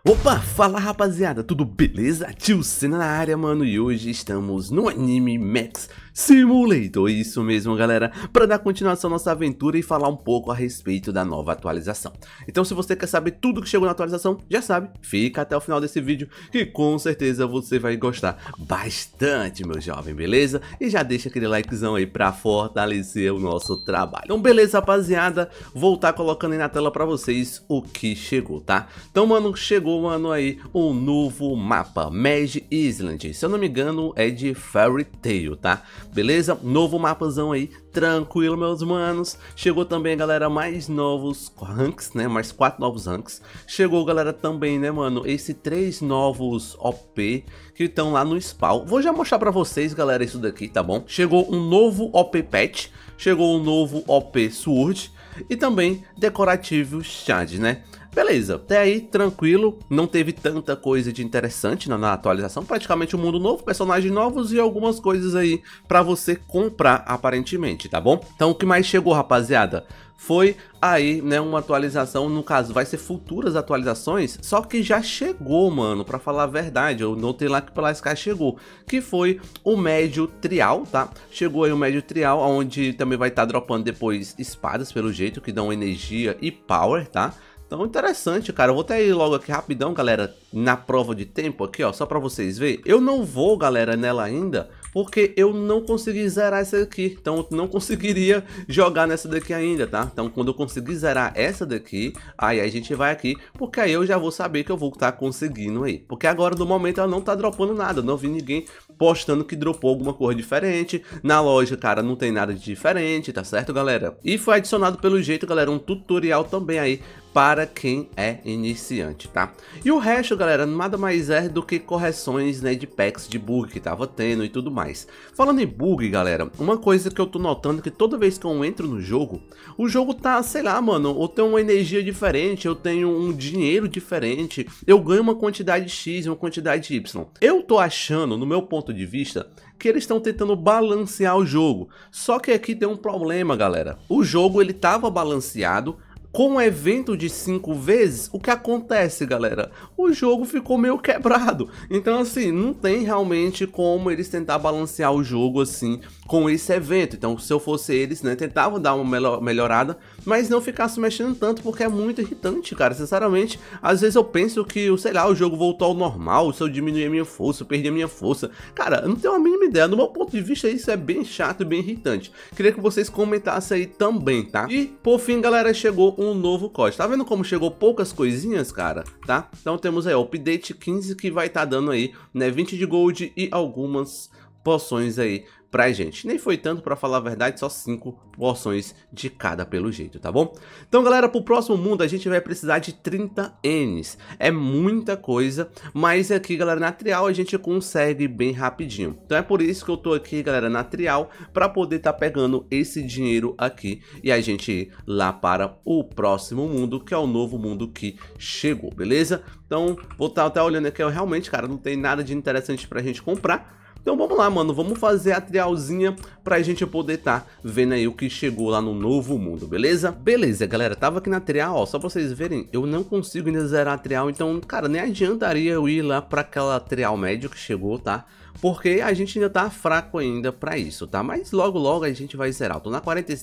Opa, fala rapaziada, tudo beleza? Tio Senna na área, mano, e hoje estamos no Anime Max Simulator, isso mesmo galera, para dar continuação à nossa aventura e falar um pouco a respeito da nova atualização. Então se você quer saber tudo que chegou na atualização, já sabe, fica até o final desse vídeo que com certeza você vai gostar bastante, meu jovem, beleza? E já deixa aquele likezão aí para fortalecer o nosso trabalho. Então beleza rapaziada, vou estar colocando aí na tela para vocês o que chegou, tá? Então mano, chegou mano aí um novo mapa, Mage Island, se eu não me engano é de Fairy Tail, tá? Beleza? Novo mapazão aí, tranquilo meus manos. Chegou também galera mais novos ranks, né? Mais 4 novos ranks. Chegou galera também, né mano, esse 3 novos OP que estão lá no spawn. Vou já mostrar pra vocês galera isso daqui, tá bom? Chegou um novo OP Pet, chegou um novo OP Sword e também decorativo Shad, né? Beleza, até aí tranquilo, não teve tanta coisa de interessante na atualização, praticamente um mundo novo, personagens novos e algumas coisas aí pra você comprar aparentemente, tá bom? Então o que mais chegou rapaziada? Foi aí, né, uma atualização, no caso vai ser futuras atualizações, só que já chegou, mano, pra falar a verdade, eu notei lá que pela Sky chegou, que foi o médio trial, tá? Chegou aí o médio trial, onde também vai estar dropando depois espadas, pelo jeito, que dão energia e power, tá? Então interessante, cara, eu vou até ir logo aqui rapidão, galera, na prova de tempo aqui, ó, só pra vocês verem. Eu não vou, galera, nela ainda, porque eu não consegui zerar essa daqui, então eu não conseguiria jogar nessa daqui ainda, tá? Então quando eu conseguir zerar essa daqui, aí a gente vai aqui, porque aí eu já vou saber que eu vou estar conseguindo aí. Porque agora no momento ela não tá dropando nada, não vi ninguém postando que dropou alguma cor diferente. Na loja, cara, não tem nada de diferente, tá certo, galera? E foi adicionado pelo jeito, galera, um tutorial também aí para quem é iniciante, tá? E o resto, galera, nada mais é do que correções, né, de packs de bug que tava tendo e tudo mais. Falando em bug, galera, uma coisa que eu tô notando é que toda vez que eu entro no jogo, o jogo tá, sei lá, mano, eu tenho uma energia diferente, eu tenho um dinheiro diferente, eu ganho uma quantidade X, uma quantidade Y. Eu tô achando, no meu ponto de vista, que eles estão tentando balancear o jogo. Só que aqui tem um problema, galera. O jogo, ele tava balanceado. Com um evento de 5 vezes, o que acontece, galera? O jogo ficou meio quebrado. Então, assim, não tem realmente como eles tentar balancear o jogo, assim, com esse evento. Então, se eu fosse eles, né, tentavam dar uma melhorada, mas não ficasse mexendo tanto, porque é muito irritante, cara. Sinceramente, às vezes eu penso que, sei lá, o jogo voltou ao normal, se eu diminuir a minha força, eu perdi a minha força. Cara, eu não tenho a mínima ideia. No meu ponto de vista, isso é bem chato e bem irritante. Queria que vocês comentassem aí também, tá? E, por fim, galera, chegou um novo código. Tá vendo como chegou poucas coisinhas, cara? Tá? Então temos aí o update 15 que vai estar dando aí, né, 20 de gold e algumas poções aí pra gente. Nem foi tanto, pra falar a verdade, só 5 porções de cada pelo jeito, tá bom? Então galera, pro próximo mundo a gente vai precisar de 30 Ns. É muita coisa, mas aqui galera, na trial a gente consegue bem rapidinho. Então é por isso que eu tô aqui galera, na trial, pra poder tá pegando esse dinheiro aqui e a gente ir lá para o próximo mundo, que é o novo mundo que chegou, beleza? Então vou estar até olhando aqui, realmente cara, não tem nada de interessante pra gente comprar. Então vamos lá, mano, vamos fazer a trialzinha pra gente poder tá vendo aí o que chegou lá no novo mundo, beleza? Beleza, galera, tava aqui na trial, ó, só pra vocês verem, eu não consigo ainda zerar a trial, então, cara, nem adiantaria eu ir lá pra aquela trial médio que chegou, tá? Porque a gente ainda tá fraco ainda pra isso, tá? Mas logo logo a gente vai zerar, eu tô na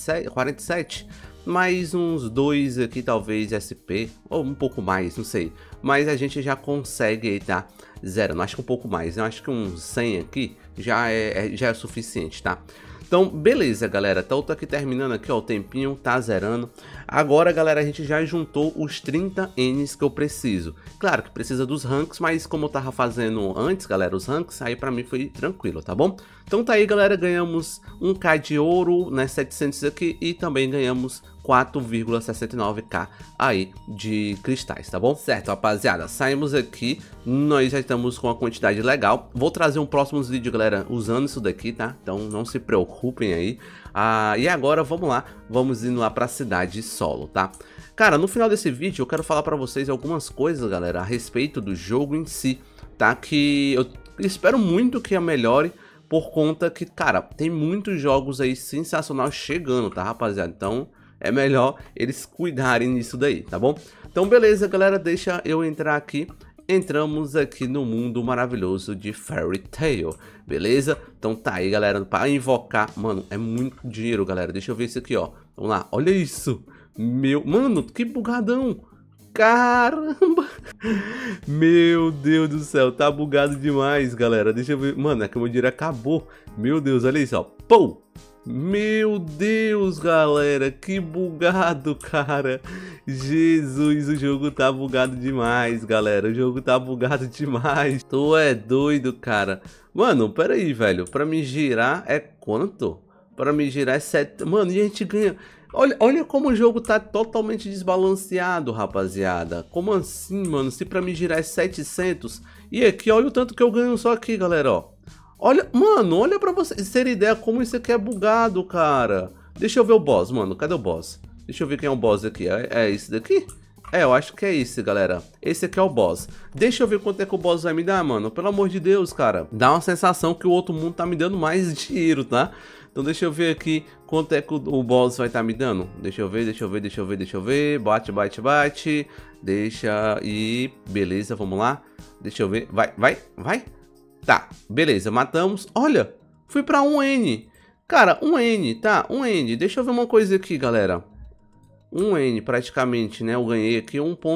47, mais uns 2 aqui talvez SP, ou um pouco mais, não sei. Mas a gente já consegue aí, tá? Zero, acho que um pouco mais, eu acho que uns 100 aqui já é suficiente, tá? Então, beleza, galera, então tô aqui terminando aqui, ó, o tempinho tá zerando. Agora, galera, a gente já juntou os 30 Ns que eu preciso. Claro que precisa dos ranks, mas como eu tava fazendo antes, galera, os ranks, aí pra mim foi tranquilo, tá bom? Então tá aí, galera, ganhamos 1k de ouro, né, 700 aqui, e também ganhamos 4,69k aí de cristais, tá bom? Certo, rapaziada, saímos aqui, nós já estamos com a quantidade legal. Vou trazer um próximo vídeo, galera, usando isso daqui, tá? Então não se preocupem aí. E agora vamos lá, vamos indo lá pra cidade solo, tá? Cara, no final desse vídeo eu quero falar pra vocês algumas coisas, galera, a respeito do jogo em si, tá? Que eu espero muito que melhore, por conta que, cara, tem muitos jogos aí sensacionais chegando, tá, rapaziada? Então é melhor eles cuidarem nisso daí, tá bom? Então beleza, galera, deixa eu entrar aqui entramos aqui no mundo maravilhoso de Fairy Tail, beleza? Então tá aí, galera, para invocar, mano, é muito dinheiro, galera. Deixa eu ver isso aqui, ó. Vamos lá, olha isso. Mano, que bugadão. Caramba. Meu Deus do céu, tá bugado demais, galera. Deixa eu ver, mano, é que o meu dinheiro acabou. Meu Deus, olha isso, ó. Pou. Meu Deus, galera, que bugado, cara. Jesus, o jogo tá bugado demais, galera. O jogo tá bugado demais. Tu é doido, cara. Mano, pera aí, velho. Pra me girar é quanto? Pra me girar é 7. Mano, e a gente ganha... Olha como o jogo tá totalmente desbalanceado, rapaziada. Como assim, mano? Se pra me girar é 700. E aqui, olha o tanto que eu ganho só aqui, galera, ó. Olha, mano, olha pra vocês terem ideia como isso aqui é bugado, cara. Deixa eu ver o boss, mano. Cadê o boss? Deixa eu ver quem é o boss aqui. É esse daqui? É, eu acho que é esse, galera. Esse aqui é o boss. Deixa eu ver quanto é que o boss vai me dar, mano. Pelo amor de Deus, cara. Dá uma sensação que o outro mundo tá me dando mais dinheiro, tá? Então deixa eu ver aqui quanto é que o boss vai estar me dando. Deixa eu ver. Bate. Deixa ir. Beleza, vamos lá. Deixa eu ver. Vai. Tá, beleza, matamos. Olha, fui pra 1N. Cara, 1N, tá, 1N. Deixa eu ver uma coisa aqui, galera. 1N praticamente, né? Eu ganhei aqui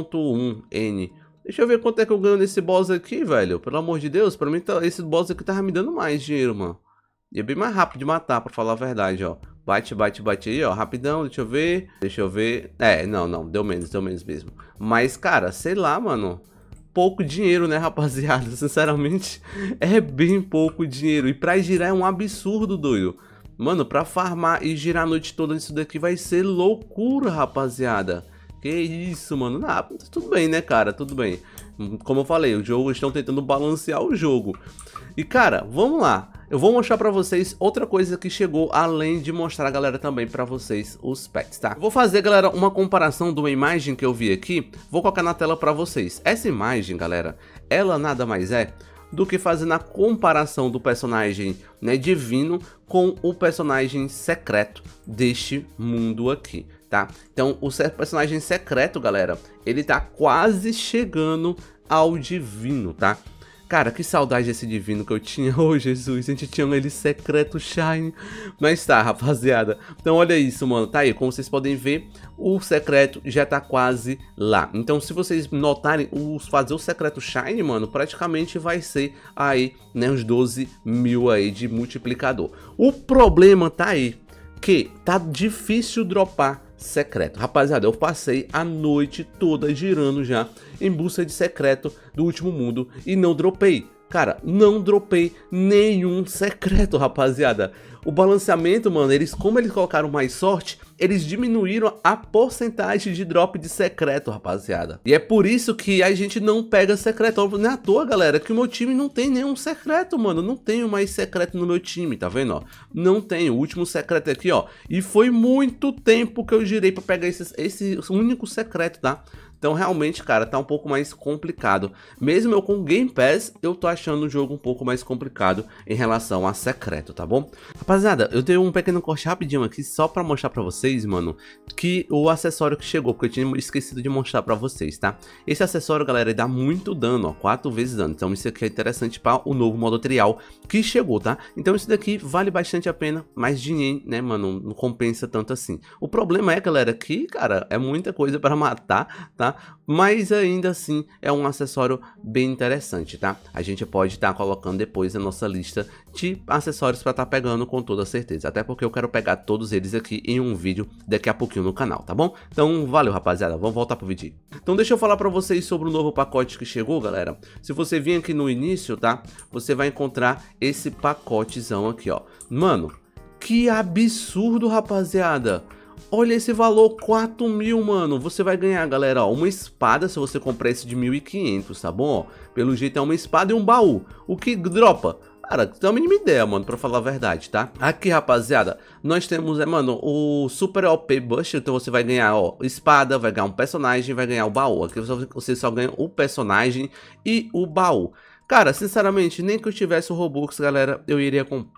1.1N. Deixa eu ver quanto é que eu ganho nesse boss aqui, velho. Pelo amor de Deus, pra mim esse boss aqui tava me dando mais dinheiro, mano. E é bem mais rápido de matar, pra falar a verdade, ó. Bate aí, ó, rapidão, deixa eu ver. É, não, deu menos mesmo. Mas, cara, sei lá, mano. Pouco dinheiro, né, rapaziada? Sinceramente, é bem pouco dinheiro. E pra girar é um absurdo, doido. Mano, pra farmar e girar a noite toda nisso daqui vai ser loucura, rapaziada. Que isso, mano. Ah, tudo bem, né, cara? Tudo bem. Como eu falei, o jogo estão tentando balancear o jogo. E, cara, vamos lá. Eu vou mostrar pra vocês outra coisa que chegou, além de mostrar, galera, também pra vocês os pets, tá? Vou fazer, galera, uma comparação de uma imagem que eu vi aqui. Vou colocar na tela pra vocês. Essa imagem, galera, ela nada mais é do que fazendo a comparação do personagem, né, divino com o personagem secreto deste mundo aqui, tá? Então, o personagem secreto, galera, ele tá quase chegando ao divino, tá? Cara, que saudade desse divino que eu tinha. Oh, Jesus, a gente tinha ele secreto shine. Mas tá, rapaziada. Então olha isso, mano. Tá aí, como vocês podem ver, o secreto já tá quase lá. Então se vocês notarem, fazer o secreto shine, mano, praticamente vai ser aí, né, uns 12 mil aí de multiplicador. O problema tá aí, que tá difícil dropar secreto. Rapaziada, eu passei a noite toda girando já em busca de secreto do último mundo e não dropei. Cara, não dropei nenhum secreto, rapaziada. O balanceamento, mano, como eles colocaram mais sorte, eles diminuíram a porcentagem de drop de secreto, rapaziada. E é por isso que a gente não pega secreto. Não é à toa, galera, que o meu time não tem nenhum secreto, mano. Não tenho mais secreto no meu time, tá vendo, ó? Não tenho. O último secreto aqui, ó. E foi muito tempo que eu girei pra pegar esse único secreto, tá? Então realmente, cara, tá um pouco mais complicado. Mesmo eu com Game Pass, eu tô achando o jogo um pouco mais complicado em relação a secreto, tá bom? Rapaziada, eu dei um pequeno corte rapidinho aqui só pra mostrar pra vocês, mano, que o acessório que chegou, porque eu tinha esquecido de mostrar pra vocês, tá? Esse acessório, galera, ele dá muito dano, ó, 4 vezes dano. Então isso aqui é interessante para o novo modo trial que chegou, tá? Então isso daqui vale bastante a pena, mas dinheiro, né, mano, não compensa tanto assim. O problema é, galera, que, cara, é muita coisa pra matar, tá? Mas ainda assim é um acessório bem interessante, tá? A gente pode estar colocando depois na nossa lista de acessórios para estar pegando com toda certeza. Até porque eu quero pegar todos eles aqui em um vídeo daqui a pouquinho no canal, tá bom? Então valeu, rapaziada, vamos voltar pro vídeo. Então deixa eu falar para vocês sobre o novo pacote que chegou, galera. Se você vir aqui no início, tá? Você vai encontrar esse pacotezão aqui, ó. Mano, que absurdo, rapaziada. Olha esse valor, 4 mil, mano. Você vai ganhar, galera, ó, uma espada se você comprar esse de 1.500, tá bom? Ó, pelo jeito é uma espada e um baú. O que dropa? Cara, tem uma mínima ideia, mano, pra falar a verdade, tá? Aqui, rapaziada, nós temos, mano, o Super OP Buster. Então você vai ganhar, ó, espada, vai ganhar um personagem, vai ganhar o baú. Aqui você só ganha o personagem e o baú. Cara, sinceramente, nem que eu tivesse o Robux, galera, eu iria comprar.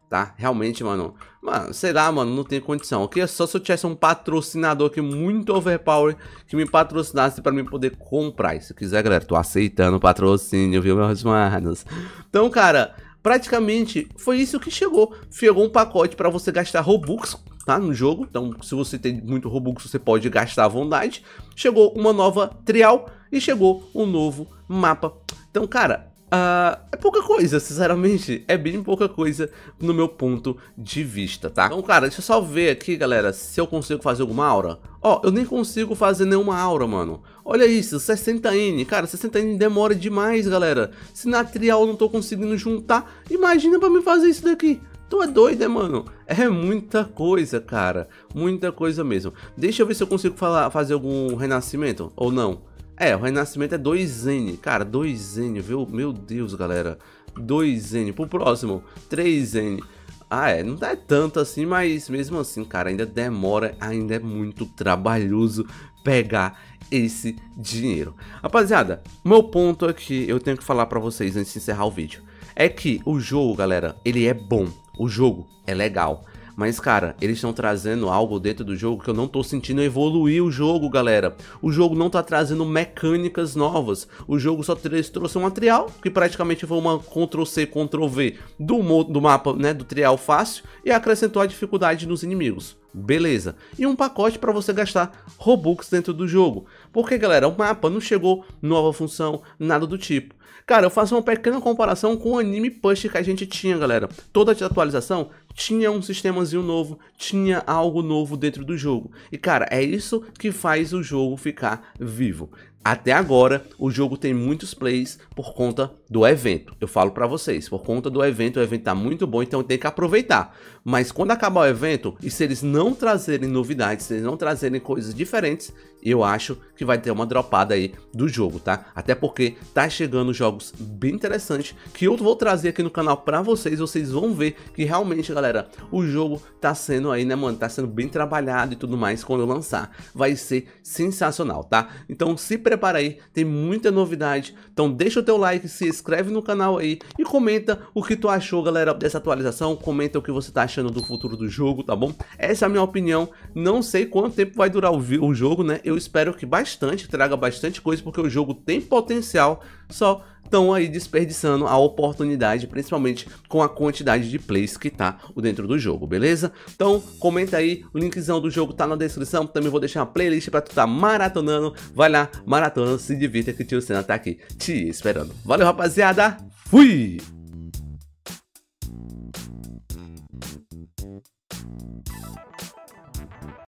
tá? Realmente, mano, sei lá, mano, não tem condição. Aqui é só se eu tivesse um patrocinador aqui muito overpower que me patrocinasse pra mim poder comprar. E se quiser, galera, tô aceitando patrocínio, viu, meus manos? Então, cara, praticamente foi isso que chegou. Chegou um pacote pra você gastar Robux, tá, no jogo. Então, se você tem muito Robux, você pode gastar à vontade. Chegou uma nova trial e chegou um novo mapa. Então, cara, é pouca coisa, sinceramente, é bem pouca coisa no meu ponto de vista, tá? Então, cara, deixa eu só ver aqui, galera, se eu consigo fazer alguma aura. Ó, eu nem consigo fazer nenhuma aura, mano. Olha isso, 60N, cara, 60N demora demais, galera. Se na trial eu não tô conseguindo juntar, imagina pra mim fazer isso daqui. Tu é doido, né, mano? É muita coisa, cara, muita coisa mesmo. Deixa eu ver se eu consigo fazer algum renascimento, ou não. O renascimento é 2N, cara, 2N, viu? Meu Deus, galera, 2N, pro próximo, 3N. Não é tanto assim, mas mesmo assim, cara, ainda demora, ainda é muito trabalhoso pegar esse dinheiro. Rapaziada, meu ponto aqui, eu tenho que falar pra vocês antes de encerrar o vídeo, é que o jogo, galera, ele é bom, o jogo é legal. Mas, cara, eles estão trazendo algo dentro do jogo que eu não tô sentindo evoluir o jogo, galera. O jogo não tá trazendo mecânicas novas. O jogo só trouxe um trial, que praticamente foi uma Ctrl+C, Ctrl+V do mapa, né, do trial fácil, e acrescentou a dificuldade nos inimigos. Beleza. E um pacote para você gastar Robux dentro do jogo. Porque, galera, o mapa não chegou nova função, nada do tipo. Cara, eu faço uma pequena comparação com o Anime Push que a gente tinha, galera. Toda a atualização tinha um sistemazinho novo, tinha algo novo dentro do jogo. E, cara, é isso que faz o jogo ficar vivo. Até agora, o jogo tem muitos plays por conta do evento. Eu falo pra vocês, por conta do evento, o evento tá muito bom, então tem que aproveitar. Mas quando acabar o evento, e se eles não trazerem novidades, se eles não trazerem coisas diferentes, eu acho que vai ter uma dropada aí do jogo, tá? Até porque tá chegando jogos bem interessantes, que eu vou trazer aqui no canal pra vocês, vocês vão ver que realmente, galera, o jogo tá sendo aí, né, mano, tá sendo bem trabalhado e tudo mais quando eu lançar. Vai ser sensacional, tá? Então se prepara aí, tem muita novidade, então deixa o teu like, se inscreve no canal aí e comenta o que tu achou, galera, dessa atualização, comenta o que você tá achando do futuro do jogo, tá bom? Essa é a minha opinião, não sei quanto tempo vai durar o jogo, né, eu espero que bastante, traga bastante coisa, porque o jogo tem potencial, só estão aí desperdiçando a oportunidade, principalmente com a quantidade de plays que tá dentro do jogo, beleza? Então comenta aí, o linkzão do jogo tá na descrição, também vou deixar uma playlist pra tu tá maratonando, vai lá, maratona, se divirta que o Tio Senna tá aqui te esperando. Valeu, rapaziada, fui!